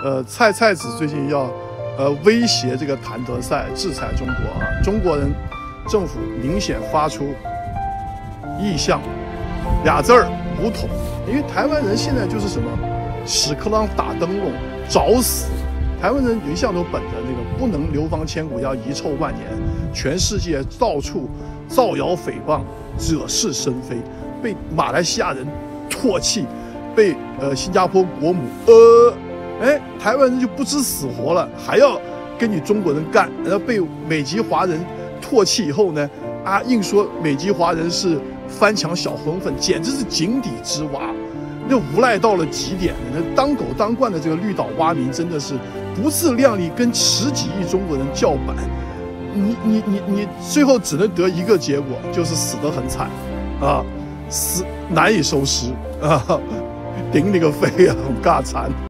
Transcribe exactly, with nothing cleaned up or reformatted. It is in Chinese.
呃，蔡蔡子最近要呃威胁这个谭德赛制裁中国啊，中国人政府明显发出意向俩字儿武统，因为台湾人现在就是什么屎壳郎打灯笼找死，台湾人一向都本着那个不能流芳千古，要遗臭万年，全世界到处造谣诽谤，惹是生非，被马来西亚人唾弃，被呃新加坡国母呃。哎，台湾人就不知死活了，还要跟你中国人干，然后被美籍华人唾弃以后呢，啊，硬说美籍华人是翻墙小混混，简直是井底之蛙，那无赖到了极点。那当狗当惯的这个绿岛蛙民真的是不自量力，跟十几亿中国人叫板，你你你你最后只能得一个结果，就是死得很惨，啊，死难以收尸啊，顶你个肺啊，很尬惨。